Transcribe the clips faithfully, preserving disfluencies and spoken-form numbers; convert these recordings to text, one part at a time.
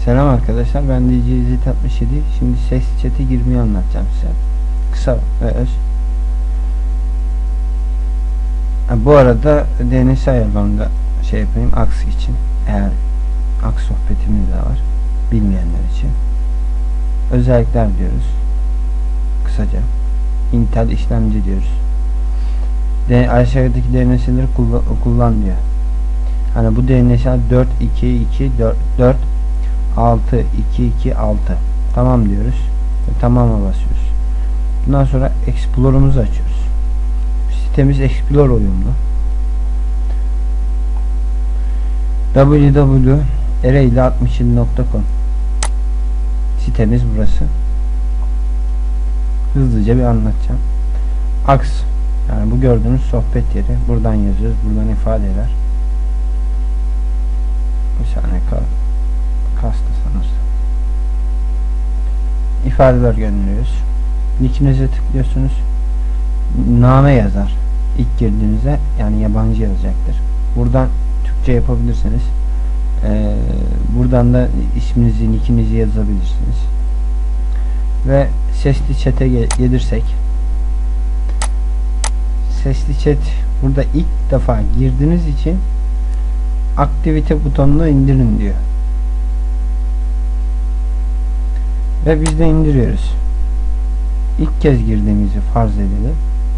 Selam arkadaşlar, ben D J İzzet altmış yedi. Şimdi ses chat'e girmeyi anlatacağım size. Kısa ve öz. Ha, bu arada D N S ayarlarında şey yapayım, aks için. Eğer aks sohbetimiz de var, bilmeyenler için. Özellikler diyoruz. Kısaca. Intel işlemci diyoruz. De, aşağıdaki D N S'leri kullan, kullan diyor. Hani bu D N S dört iki iki dört altı iki iki altı. Tamam diyoruz. Ve tamam'a basıyoruz. Bundan sonra Explorer'ımızı açıyoruz. Sitemiz Explorer uyumlu. w w w nokta ereğli altmış yedi nokta com sitemiz burası. Hızlıca bir anlatacağım. Aks, yani bu gördüğünüz sohbet yeri. Buradan yazıyoruz. Buradan ifadeler. Bir saniye kal. Kastı sanırsam. İfadeler gönderiyoruz. Nickinize tıklıyorsunuz. Name yazar. İlk girdiğinizde, yani yabancı yazacaktır. Buradan Türkçe yapabilirsiniz. Ee, buradan da isminizi, nickinizi yazabilirsiniz. Ve sesli chat'e gelirsek, sesli chat burada ilk defa girdiğiniz için aktivite butonunu indirin diyor. Ve biz de indiriyoruz. İlk kez girdiğimizi farz edelim.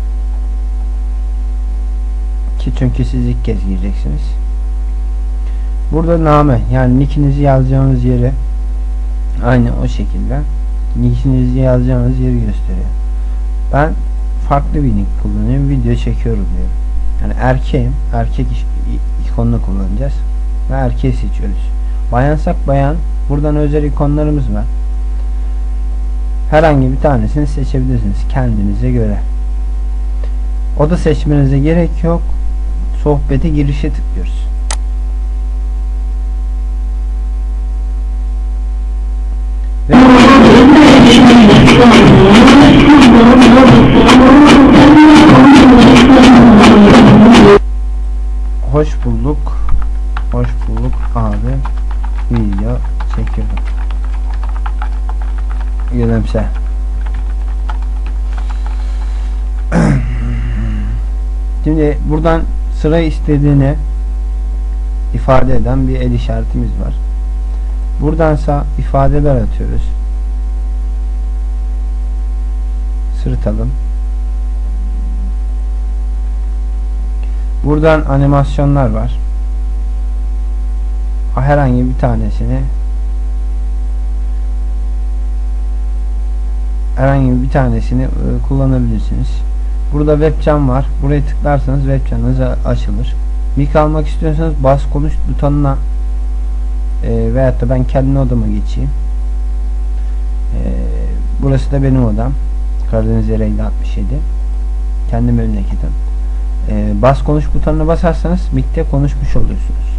Ki çünkü siz ilk kez gireceksiniz. Burada name, yani nickinizi yazacağınız yeri aynı o şekilde nickinizi yazacağınız yeri gösteriyor. Ben farklı bir nick kullanıyorum. Video çekiyorum diyor. Yani erkeğim. Erkek ikonunu kullanacağız. Ve erkeği seçiyoruz. Bayansak bayan. Buradan özel ikonlarımız var. Herhangi bir tanesini seçebilirsiniz kendinize göre. O da seçmenize gerek yok. Sohbete girişe tıklıyoruz. Ve hoş bulduk. Hoş bulduk abi. Video çekiyorum. Gülümse. Şimdi buradan sıra istediğini ifade eden bir el işaretimiz var. Buradansa ifadeler atıyoruz. Sırıtalım. Buradan animasyonlar var. Herhangi bir tanesini herhangi bir tanesini kullanabilirsiniz. Burada webcam var. Buraya tıklarsanız webcamınız açılır. Mic almak istiyorsanız bas konuş butonuna e, veyahut da ben kendi odama geçeyim. E, burası da benim odam. Karadeniz Ereğli altmış yedi. Kendi memleketim. E, bas konuş butonuna basarsanız mic'te konuşmuş oluyorsunuz.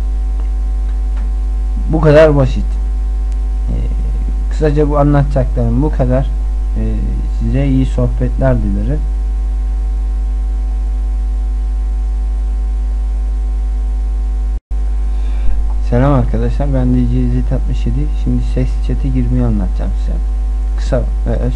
Bu kadar basit. E, kısaca bu anlatacaklarım bu kadar. E, size iyi sohbetler dilerim. Selam arkadaşlar, ben D J İzzet altmış yedi. Şimdi ses chat'e girmeyi anlatacağım size. Kısa ve öz.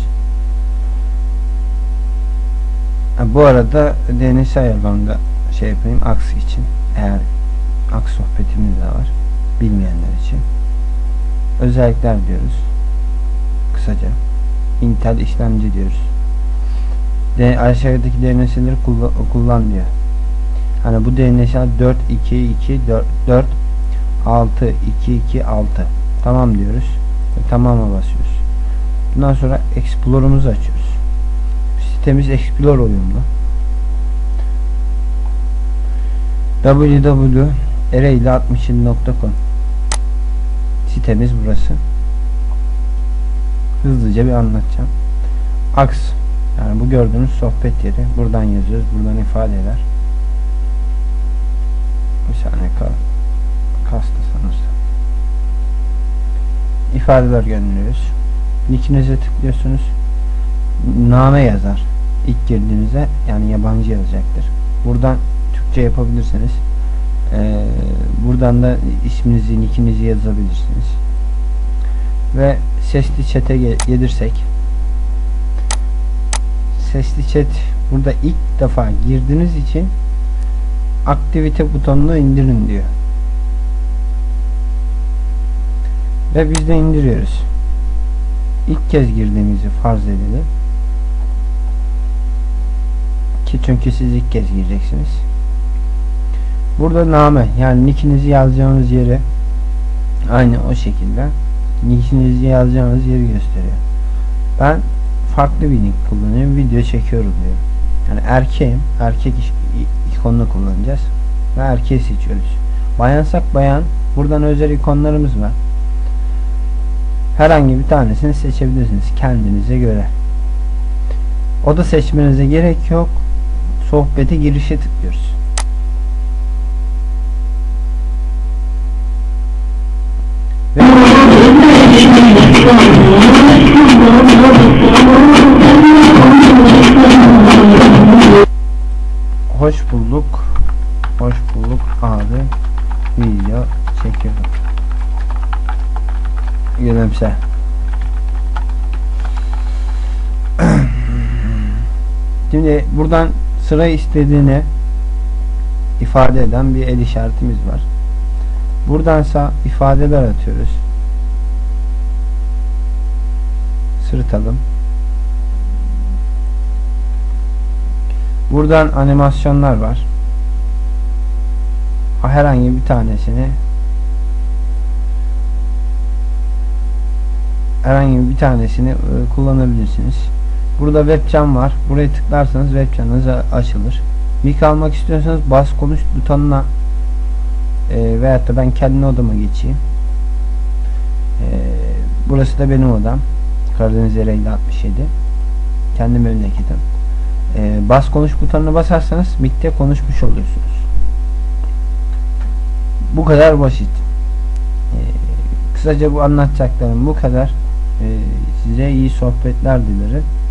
Ha, bu arada D N S ayarlarında şey yapayım, aks için. Eğer aks sohbetimiz de var, bilmeyenler için. Özellikler diyoruz. Kısaca. Intel işlemci diyoruz. De, aşağıdaki D N S'leri kullan, kullan diyor. Hani bu D N S dört iki iki dört altı iki iki altı. Tamam diyoruz. Ve tamam'a basıyoruz. Bundan sonra Explorer'ımızı açıyoruz. Sitemiz Explorer uyumlu. w w w nokta ereğli altmış yedi nokta com sitemiz burası. Hızlıca bir anlatacağım. Aks, yani bu gördüğünüz sohbet yeri. Buradan yazıyoruz. Buradan ifadeler. Bir saniye kal. Kastı sanırsam. İfadeler gönderiyoruz. Nickinize tıklıyorsunuz. Name yazar. İlk girdiğinizde, yani yabancı yazacaktır. Buradan Türkçe yapabilirsiniz. Ee, buradan da isminizi, nickinizi yazabilirsiniz. ve sesli chat'e gelirsek, sesli chat burada ilk defa girdiğiniz için aktivite butonunu indirin diyor. Ve biz de indiriyoruz. İlk kez girdiğimizi farz edelim. Ki çünkü siz ilk kez gireceksiniz. Burada name, yani nickinizi yazacağınız yere aynı o şekilde nickinizi yazacağınız yeri gösteriyor. Ben farklı bir nick kullanıyorum. Video çekiyorum diyor. Yani erkeğim. Erkek ikonunu kullanacağız. Ve erkeği seçiyoruz. Bayansak bayan. Buradan özel ikonlarımız var. Herhangi bir tanesini seçebilirsiniz kendinize göre. O da seçmenize gerek yok. Sohbete girişe tıklıyoruz. Ve hoş bulduk. Hoş bulduk abi. Video çekiyorum. Gülümse. Şimdi buradan sıra istediğini ifade eden bir el işaretimiz var. Buradansa ifadeler atıyoruz. Sırıtalım. Buradan animasyonlar var. Herhangi bir tanesini herhangi bir tanesini kullanabilirsiniz. Burada webcam var. Buraya tıklarsanız webcamınız açılır. Mic almak istiyorsanız bas konuş butonuna e, veyahut da ben kendi odama geçeyim. E, burası da benim odam. Karadeniz Ereğli altmış yedi. Kendi memleketim. E, bas konuş butonuna basarsanız mic'te konuşmuş oluyorsunuz. Bu kadar basit. E, kısaca bu anlatacaklarım bu kadar. E, size iyi sohbetler dilerim.